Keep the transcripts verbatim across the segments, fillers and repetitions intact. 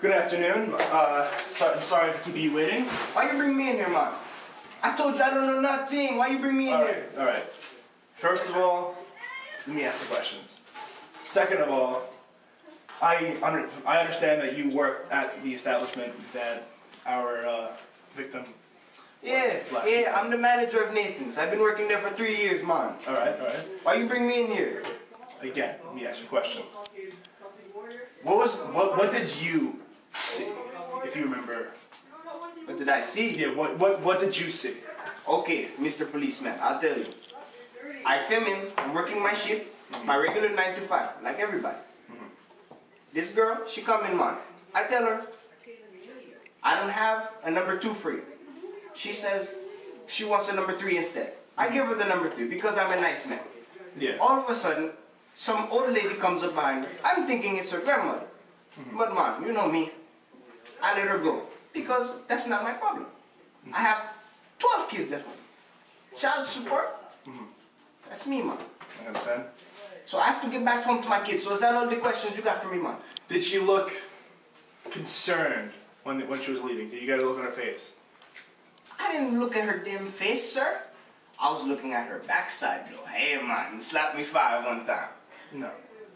Good afternoon. Uh, sorry, I'm sorry for keeping you waiting. Why you bring me in here, man? I told you I don't know nothing. Why you bring me in all here? Right, all right. First of all, let me ask the questions. Second of all, I under, I understand that you work at the establishment that our uh, victim. Yeah, yeah. I'm the manager of Nathan's. I've been working there for three years, man. All right, all right. Why you bring me in here? Again, let me ask you questions. What was what? What did you see, if you remember? What did I see? Yeah. What what what did you see? Okay, Mister Policeman, I'll tell you. I come in, I'm working my shift, mm-hmm. my regular nine to five, like everybody. Mm-hmm. This girl, she come in, man. I tell her, I don't have a number two for you. She says she wants a number three instead. Mm-hmm. I give her the number three because I'm a nice man. Yeah. All of a sudden, some old lady comes up behind her. I'm thinking it's her grandmother. Mm-hmm. But man, you know me. I let her go because that's not my problem. Mm-hmm. I have twelve kids at home. Child support, mm-hmm. that's me, man. I understand. So I have to get back home to my kids. So is that all the questions you got for me, man? Did she look concerned when when she was leaving? Did you get a look on her face? I didn't look at her damn face, sir. I was looking at her backside, though. Hey, man, slap me five one time. No.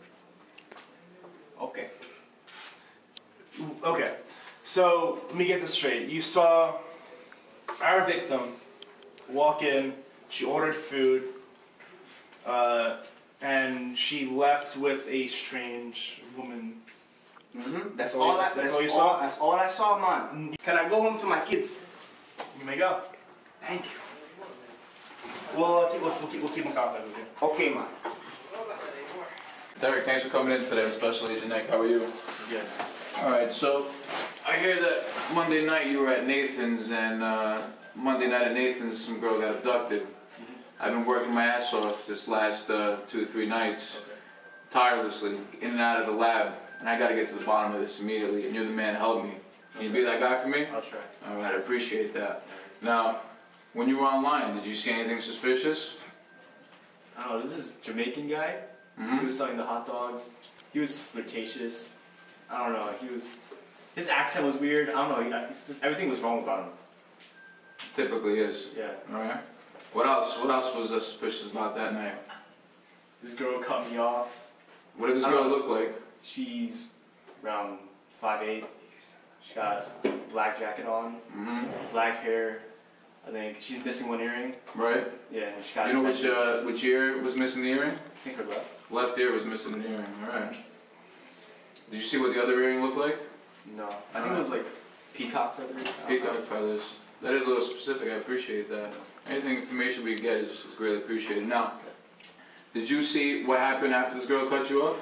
Okay. Okay. So let me get this straight. You saw our victim walk in. She ordered food, uh, and she left with a strange woman. Mm-hmm. That's all. I, that's, that's all you all, saw. That's all I saw, man. Can I go home to my kids? You may go. Thank you. We'll uh, keep, we'll, keep, we'll keep in contact with you. Okay, man. Derek, thanks for coming in today, Special Agent Nick. How are you? Good. All right, so I hear that Monday night you were at Nathan's, and uh, Monday night at Nathan's, some girl got abducted. Mm-hmm. I've been working my ass off this last uh, two or three nights, okay. tirelessly, in and out of the lab, and I got to get to the bottom of this immediately, and you're the man to help me. Can you be that guy for me? I'll try. All right, I appreciate that. Now, when you were online, did you see anything suspicious? I don't know, this is Jamaican guy. Mm-hmm. He was selling the hot dogs. He was flirtatious. I don't know, he was... His accent was weird. I don't know, he, it's just, everything was wrong about him. Typically is. Yeah. Alright. What else? What else was uh, suspicious about that night? This girl cut me off. What did this girl look like? She's around five eight. She got a black jacket on, mm-hmm. black hair. I think she's missing one earring. Right. Yeah, and she got. You know which uh, which ear was missing the earring? I think her left. Left ear was missing the earring. All right. Did you see what the other earring looked like? No. I think it was like peacock feathers. Peacock feathers. That is a little specific. I appreciate that. Anything information we get is, is greatly appreciated. Now, did you see what happened after this girl cut you off?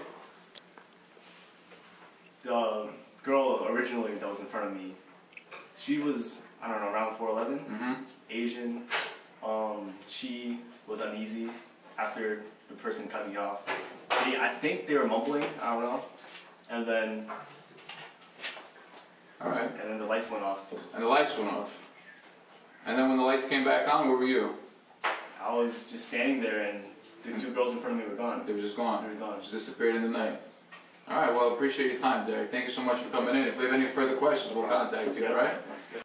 The girl originally that was in front of me, she was, I don't know, around four eleven, mm-hmm. Asian. Um, she was uneasy after the person cut me off. They, I think they were mumbling, I don't know. And then, all right. And then the lights went off. And the lights went off. And then when the lights came back on, where were you? I was just standing there, and the two girls in front of me were gone. They were just gone. They were gone. Just disappeared in the night. All right. Well, appreciate your time, Derek. Thank you so much for coming in. If we have any further questions, we'll contact you. All right.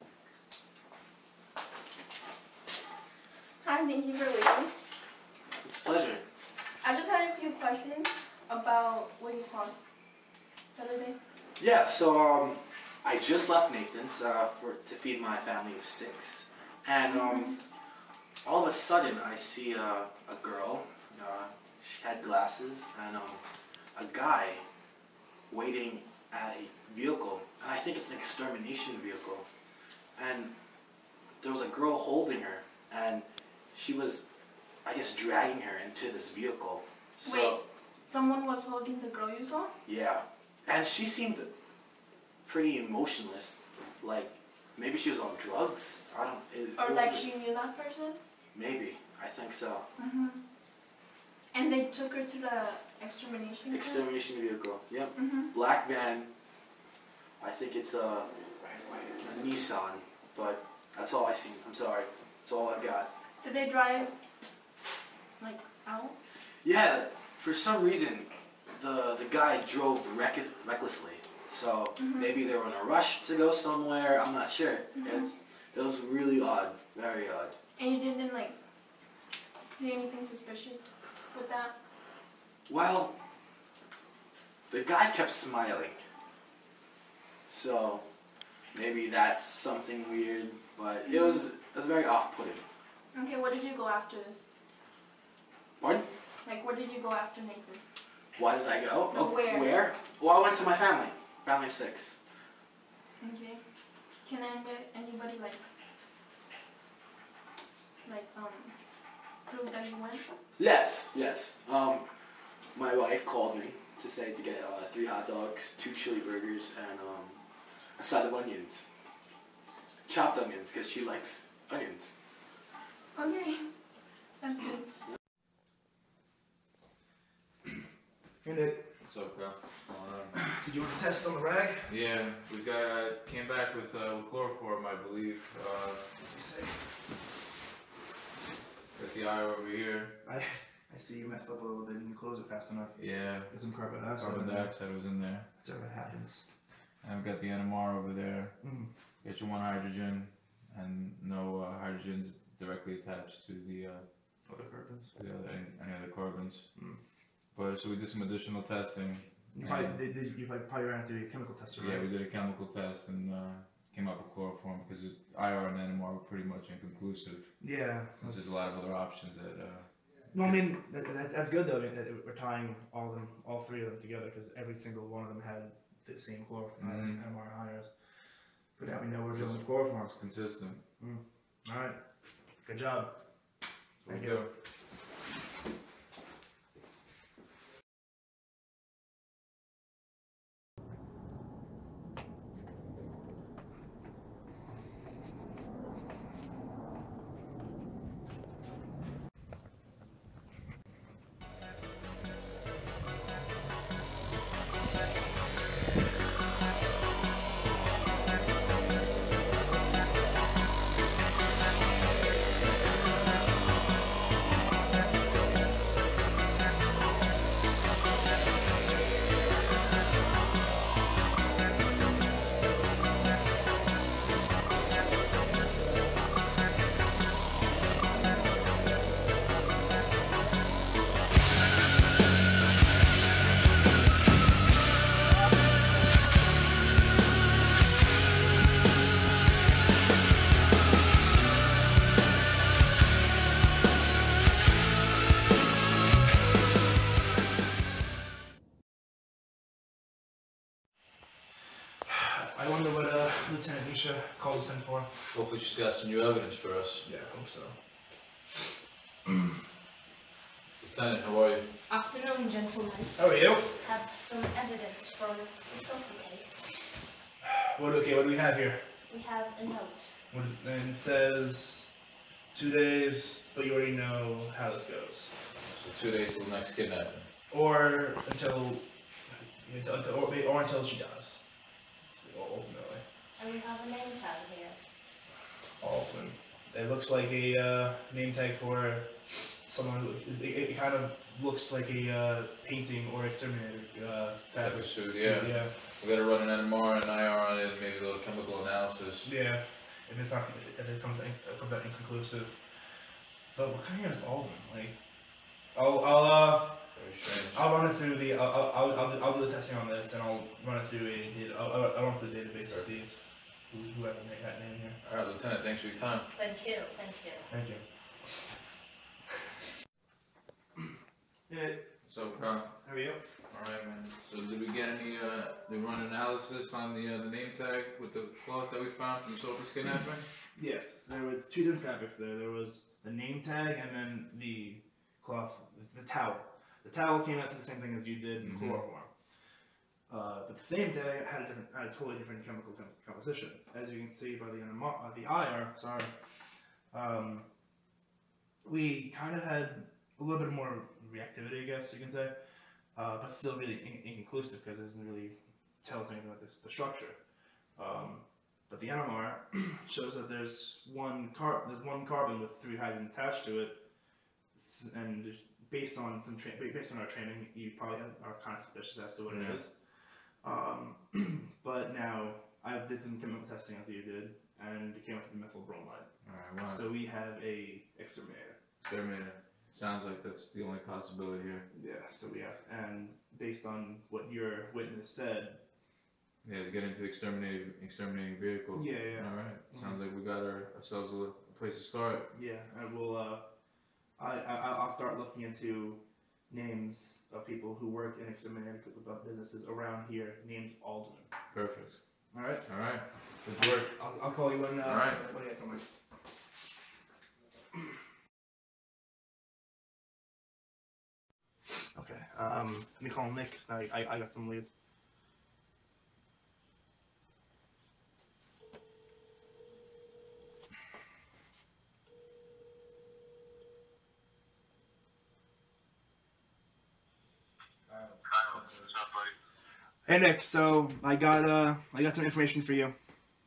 Hi, thank you for waiting. It's a pleasure. I just had a few questions about what you saw the other day. Yeah, so um, I just left Nathan's uh, for to feed my family of six, and um, all of a sudden I see a, a girl. Uh, she had glasses, and um, a guy waiting at a vehicle, and I think it's an extermination vehicle. And there was a girl holding her, and she was, I guess, dragging her into this vehicle. So, Wait, someone was holding the girl you saw? Yeah, and she seemed pretty emotionless, like maybe she was on drugs. I don't. It, or it like was, she knew that person? Maybe, I think so. Mm-hmm. And they took her to the extermination. Extermination car? vehicle. Yep. Mm-hmm. Black van. I think it's a, a Nissan, but that's all I seen. I'm sorry. That's all I got. Did they drive like out? Yeah. For some reason, the the guy drove reck recklessly. So Mhm. maybe they were in a rush to go somewhere. I'm not sure. Mhm. It's it was really odd, very odd. And you didn't like see anything suspicious with that? Well, the guy kept smiling. So maybe that's something weird, but it was it was very off-putting. Okay, what did you go after this? Pardon? Like, what did you go after, Nathan? Why did I go? No, where? Where? Well, I went to my family. Family of six. Okay. Can anybody, anybody like, like, um, prove that you went? Yes, yes. Um, my wife called me to say to get uh, three hot dogs, two chili burgers, and um, a side of onions. Chopped onions, because she likes onions. Okay. That's good. Hey Nick, What's up, bro? What's going on? did you want to test on the rag? Yeah, we got uh, came back with uh, with chloroform, I believe. Uh, got the eye over here. I I see you messed up a little bit and you closed it fast enough. Yeah, Get some carbon dioxide. carbon in there. dioxide was in there. That's what happens. And I've got the N M R over there. Mm. Get your one hydrogen, and no uh, hydrogens directly attached to the uh, Other carbons. to the other any, any other carbons. Mm. But so we did some additional testing. You probably, Yeah. did, did, you probably ran through your chemical tester, right? Yeah, we did a chemical test and uh, came up with chloroform because it, I R and N M R were pretty much inconclusive. Yeah. Since there's a lot of other options that. Uh, No, I mean that, that, that's good though. I mean, that we're tying all of them, all three of them together because every single one of them had the same chloroform, Mhm. N M R and I Rs. But now we know we're dealing with chloroform. It's consistent. All right, good job. There Thank you you. go. I wonder what uh, Lieutenant Nisha called us in for. Hopefully she's got some new evidence for us. Yeah, I hope so. Lieutenant, how are you? Afternoon, gentlemen. How are you? Have some evidence from the Sophie case. What? Okay, what do we have here? We have a note. What, and it says two days, but you already know how this goes. So two days till the next kidnapping. Or until, until, until or, or until she dies. Ultimately. And we have a name tag here. Often. It looks like a uh, name tag for someone who, it, it kind of looks like a uh, painting or exterminator uh, Type fabric of suit, yeah. yeah. We gotta run an N M R and I R on it and maybe a little chemical analysis. Yeah. If it's not, if it comes, in, it comes out inconclusive. But what kind of name is Alden? Like, I'll, I'll, uh, Very strange. I'll run it through the, I'll, I'll, I'll, I'll, do, I'll do the testing on this, and I'll run it through a, data, I'll, I'll, I'll run through the database to see who, who had that name here. Alright, Lieutenant, thanks for your time. Thank you, thank you. Thank you. Yeah, What's up, bro? how are you? Alright, man. So did we get any, uh, they run analysis on the, uh, the name tag with the cloth that we found from Sophie's kidnapping? Yes, there was two different fabrics there. There was the name tag and then the cloth, the towel. The towel came out to the same thing as you did in Mhm. chloroform. Uh, but the same tag had a different, had a totally different chemical com composition. As you can see by the N M R, uh, the I R, sorry, um, we kind of had a little bit more reactivity, I guess you can say, uh, but still really in inconclusive because it doesn't really tell us anything about this, the structure. Um, but the N M R shows that there's one car, there's one carbon with three hydrogens attached to it, and based on some tra based on our training, you probably have, are kind of suspicious as to what Yeah. it is. Um, but now I did some chemical testing as you did, and it came up with methyl bromide. Alright, wow. So we have a exterminator. Exterminator. Sounds like that's the only possibility here. Yeah, so we have, and based on what your witness said. Yeah, to get into the exterminating, exterminating vehicle. Yeah, yeah. Alright, Mhm. sounds like we got our, ourselves a, little, a place to start. Yeah, and we'll, uh, I, I, I'll start looking into names of people who work in exterminating businesses around here, named Alderman. Perfect. Alright? Alright, good work. I'll, I'll call you when, uh, Alright. when I get somewhere. Okay, um, let me call Nick, 'cause now I, I got some leads. Hey Nick, so I got uh I got some information for you.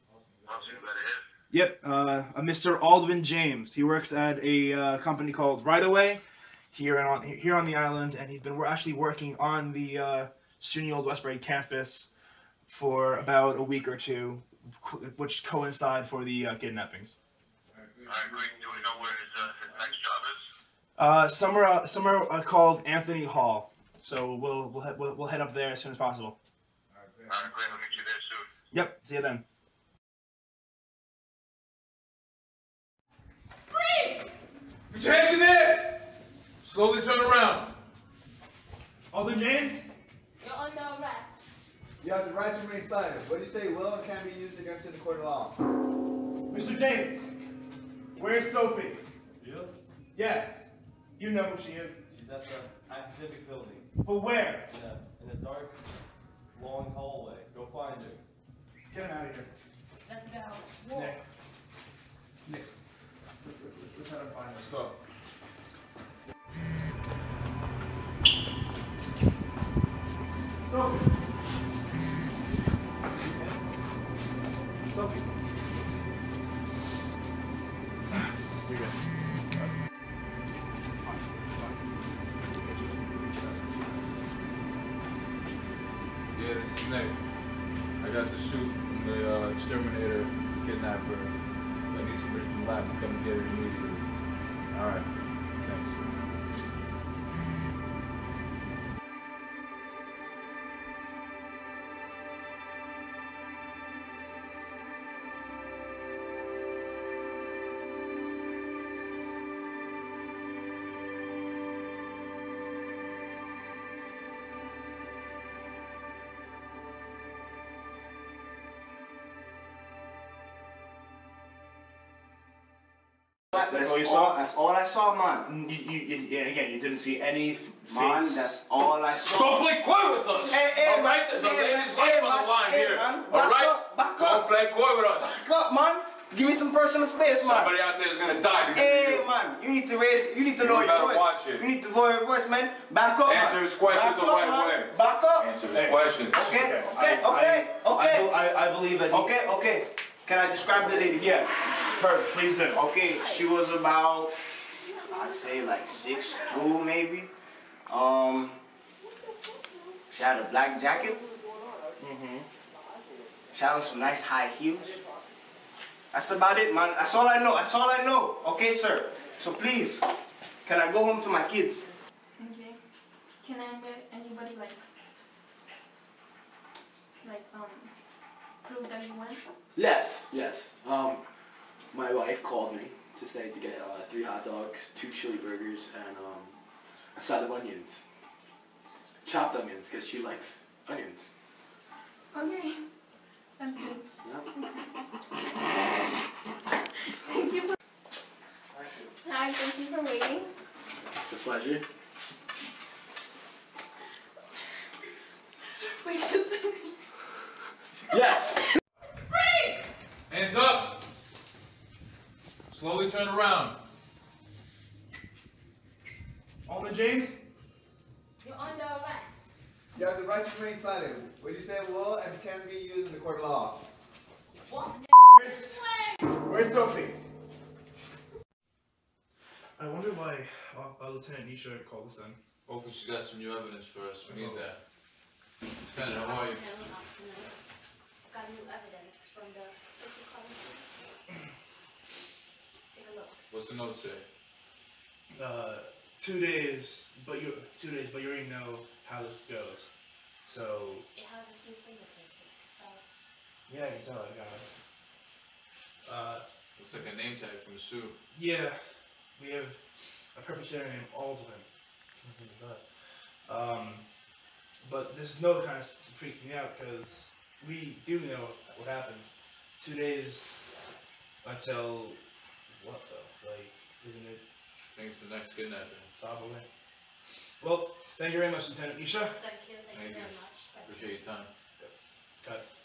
Yep, uh, a Mister Alderman James. He works at a uh, company called Right Away here on here on the island, and he's been we're actually working on the uh, SUNY Old Westbury campus for about a week or two, which coincide for the uh, kidnappings. Alright, great. Do we know where his, uh, his next job is? Uh, somewhere uh, somewhere uh, called Anthony Hall. So we'll we'll, he we'll we'll head up there as soon as possible. Alright, great. I'll meet you there soon. Yep. See you then. Put your hands in there! Slowly turn around. Alderman James. You're under arrest. You have the right to remain silent. What do you say will and can be used against you in the court of law? Mister James, where's Sophie? You? Yes. You know who she is. She's at the academic building. But where? In a, in a dark, long hallway. Go find her. Get him out of here. Let's go. Nick. Nick. Let's, let's, let's head and find her. Let's go. Sophie. Sophie. You're good. Yeah, this is Nick. I got the suit from the uh, exterminator kidnapper. I need somebody from the lab to come and get it immediately. Alright, thanks. That's all you all, saw? That's all I saw, man. You, you, you, yeah, again, you didn't see any face. Man, that's all I saw. Don't play coy with us! Hey, hey, Alright, man. there's a Hey, lady's man. life Hey, on the man. line Hey, here. man. Back Alright? up, back Don't up. play coy with us. Back up, man. Give me some personal space, man. Somebody out there is gonna die because Hey, of you. man. You need to raise, you need to You lower your better voice. watch it. You need to lower your voice, man. Back up, Answer man. his questions Back the up, right man. way. Back up. Answer his Hey. questions. Okay, okay, I- okay, I, okay. I, I, I believe that. he- Okay, okay. Can I describe the lady? Yes. Perfect. Please do. Okay, she was about, I'd say like six two maybe. Um, she had a black jacket. Mm-hmm. She had on some nice high heels. That's about it, man. That's all I know. That's all I know. Okay, sir. So please, can I go home to my kids? Okay. Can anybody, anybody like, like, um, prove that you went? Yes, yes. Um, my wife called me to say to get uh, three hot dogs, two chili burgers, and um, a side of onions. Chopped onions, because she likes onions. Okay. Thank you. Yeah. Thank you for. Hi, thank you for waiting. It's a pleasure. Wait, Yes! Hands up! Slowly turn around. Alderman James. You're under arrest. You have the right to remain silent. What do you say will and can be used in the court of law? What? Where's, where's Sophie? I wonder why uh, uh, Lieutenant Nisha called us in. Hopefully she got some new evidence for us. We need that. Lieutenant, how are you? from the social currency. Take a look. What's the note say? Uh, two days, but you two days, but you already know how this goes. So It has a few fingerprints, so you can tell. yeah, I can tell. I got it. Uh, Looks like a name tag from Sue. yeah, we have a perpetrator named Aldwin. Um, but this note kind of freaks me out because we do know what happens. Two days until what though? Like, isn't it? I think it's the next kidnapping. Probably. Well, thank you very much, Lieutenant Isha. Thank you, thank, Thank you you. very much. Thank you. Appreciate your time. Cut.